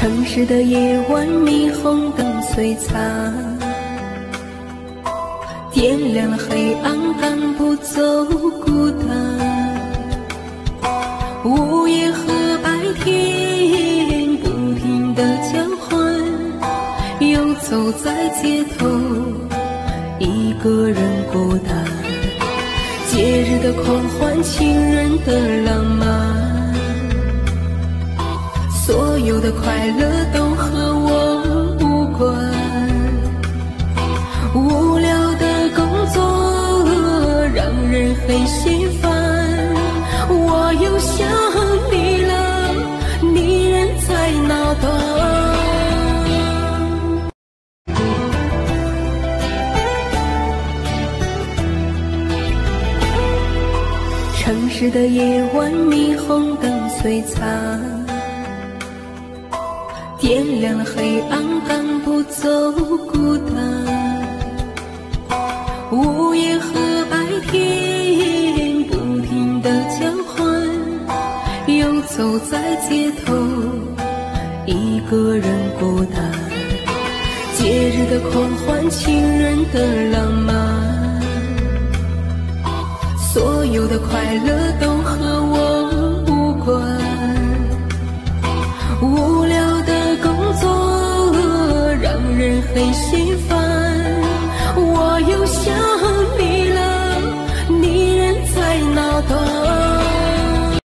城市的夜晚，霓虹灯璀璨，点亮了黑暗，赶不走孤单。午夜和白天不停地交换，游走在街头，一个人孤单。节日的狂欢，情人的浪漫，所有的快乐都和我无关。无聊的工作让人很心烦，我又想你了，你人在哪端？城市的夜晚，霓虹灯璀璨，点亮了黑暗，赶不走孤单。午夜和白天不停地交换，游走在街头，一个人孤单。节日的狂欢，情人的浪漫，所有的快乐都和我无关。无聊的工作让人很心烦，我又想你了，你人在哪端？